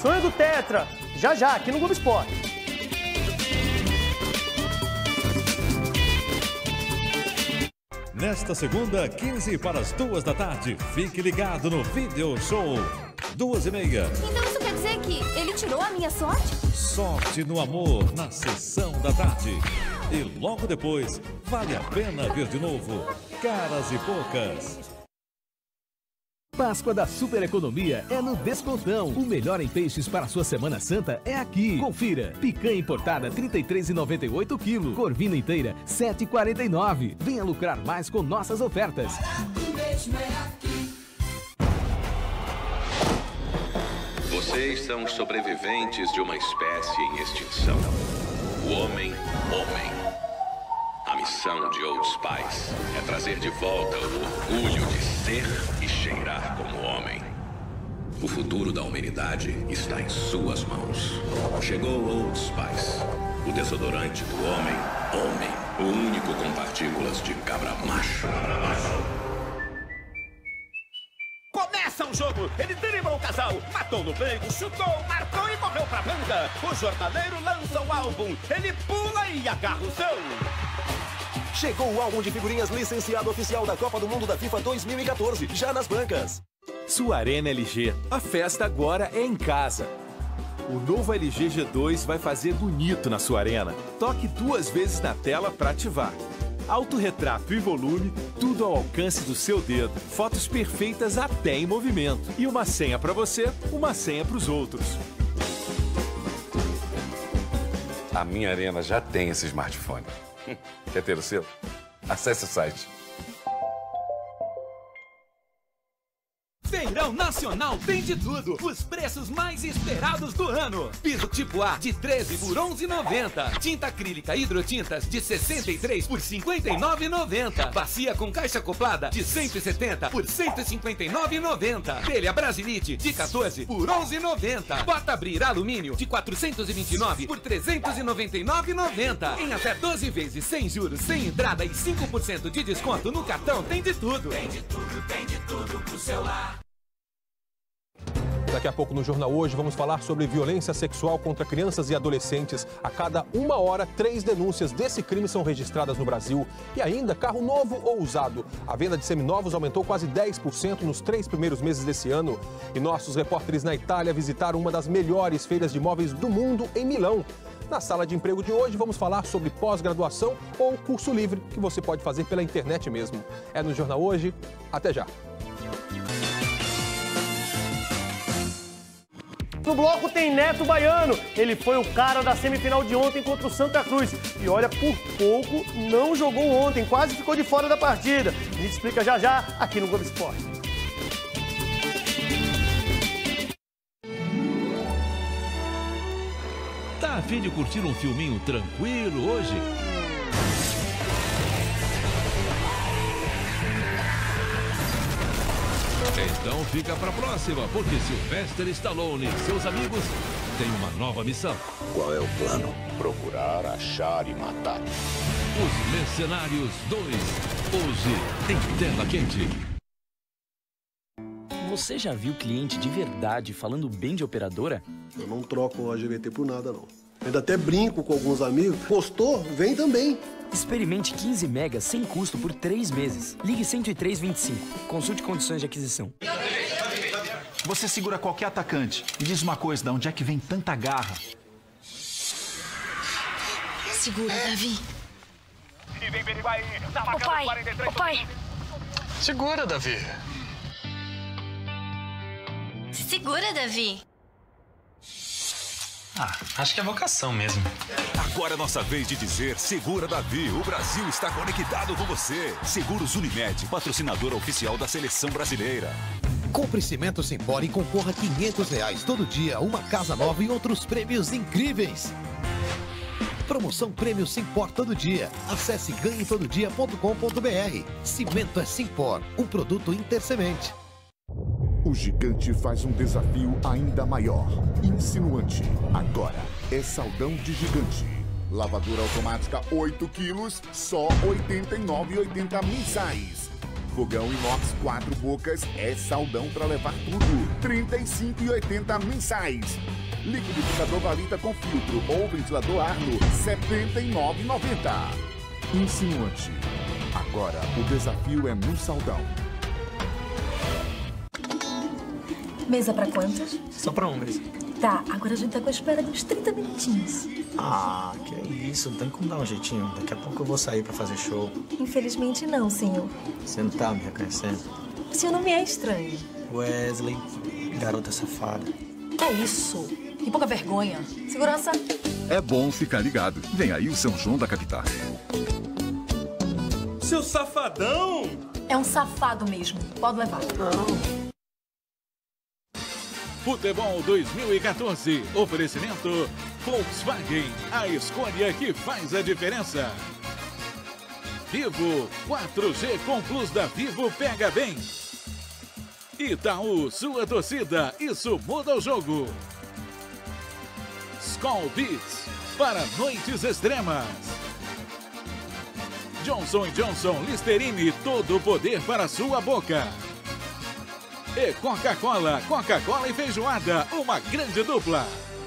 sonho do Tetra. Já, aqui no Globo Esporte. Nesta segunda, 15 para as 2 da tarde, fique ligado no Video Show. 2h30. Então isso quer dizer que ele tirou a minha sorte? Sorte no amor, na sessão da tarde. E logo depois, vale a pena ver de novo, Caras e Bocas. Páscoa da Super Economia é no Descontão. O melhor em peixes para a sua Semana Santa é aqui. Confira. Picanha importada R$ 33,98 kg. Corvina inteira R$ 7,49. Venha lucrar mais com nossas ofertas. Vocês são sobreviventes de uma espécie em extinção. O homem. A missão de Old Spice é trazer de volta o orgulho de ser e cheirar como homem. O futuro da humanidade está em suas mãos. Chegou Old Spice, o desodorante do homem, o único com partículas de cabra macho. Começa o jogo, ele dribla o casal, matou no peito, chutou, marcou e correu pra banda. O jornaleiro lança o álbum, ele pula e agarra o seu. Chegou o álbum de figurinhas licenciado oficial da Copa do Mundo da FIFA 2014, já nas bancas. Sua Arena LG, a festa agora é em casa. O novo LG G2 vai fazer bonito na sua arena. Toque 2 vezes na tela para ativar. Autorretrato e volume, tudo ao alcance do seu dedo. Fotos perfeitas até em movimento. E uma senha para você, uma senha para os outros. A minha arena já tem esse smartphone. Quer ter o seu? Acesse o site. Feirão Nacional tem de tudo. Os preços mais esperados do ano. Piso tipo A de 13 por 11,90. Tinta acrílica hidrotintas de 63 por 59,90. Bacia com caixa acoplada de 170 por 159,90. Telha Brasilite de 14 por 11,90. Bota abrir alumínio de 429 por 399,90. Em até 12 vezes sem juros, sem entrada e 5% de desconto no cartão. Tem de tudo. Tem de tudo pro seu lar. Daqui a pouco no Jornal Hoje vamos falar sobre violência sexual contra crianças e adolescentes. A cada 1 hora, 3 denúncias desse crime são registradas no Brasil. E ainda, carro novo ou usado. A venda de seminovos aumentou quase 10% nos 3 primeiros meses desse ano. E nossos repórteres na Itália visitaram uma das melhores feiras de imóveis do mundo em Milão. Na sala de emprego de hoje vamos falar sobre pós-graduação ou curso livre que você pode fazer pela internet mesmo. É no Jornal Hoje. Até já. No bloco tem Neto Baiano. Ele foi o cara da semifinal de ontem contra o Santa Cruz. E olha, por pouco não jogou ontem, quase ficou de fora da partida. A gente explica já aqui no Globo Esporte. Tá a fim de curtir um filminho tranquilo hoje? Então fica pra próxima, porque Sylvester Stallone e seus amigos têm uma nova missão. Qual é o plano? Procurar, achar e matar. Os Mercenários 2, hoje em tela quente. Você já viu cliente de verdade falando bem de operadora? Eu não troco a GVT por nada, não. Ainda até brinco com alguns amigos. Postou? Vem também. Experimente 15 megas sem custo por 3 meses. Ligue 10325. Consulte condições de aquisição. Você segura qualquer atacante. Me diz uma coisa, de onde é que vem tanta garra? Segura, Davi. Ô pai. Segura, Davi. Segura, Davi. Acho que é vocação mesmo. Agora é nossa vez de dizer segura, Davi. O Brasil está conectado com você. Seguros Unimed, patrocinadora oficial da Seleção Brasileira. Compre cimento Simpor e concorra a R$500 todo dia, uma casa nova e outros prêmios incríveis. Promoção Prêmio Simpor todo dia. Acesse ganhetododia.com.br. Cimento é Simpor, um produto Intersemente. O gigante faz um desafio ainda maior, insinuante. Agora é saldão de gigante. Lavadora automática 8 quilos, só R$ 89,80 mensais. Fogão inox 4 bocas é saldão para levar tudo. R$ 35,80 mensais. Liquidificador Valita com filtro ou ventilador Arlo, R$ 79,90. Insinuante. Agora o desafio é no saldão. Mesa pra quantos? Só pra um mesmo. Tá, agora a gente tá com a espera de uns 30 minutinhos. Ah, que isso, tem como dar um jeitinho. Daqui a pouco eu vou sair pra fazer show. Infelizmente não, senhor. Você não tá me reconhecendo? O senhor não me é estranho. Wesley, garota safada. É isso. Que pouca vergonha. Segurança. É bom ficar ligado. Vem aí o São João da capital. Seu safadão! É um safado mesmo. Pode levar. Não. Futebol 2014. Oferecimento Volkswagen. A escolha que faz a diferença. Vivo. 4G com Plus da Vivo pega bem. Itaú, sua torcida. Isso muda o jogo. Skol Beats. Para noites extremas. Johnson & Johnson Listerine. Todo o poder para sua boca. E Coca-Cola, Coca-Cola e feijoada, uma grande dupla.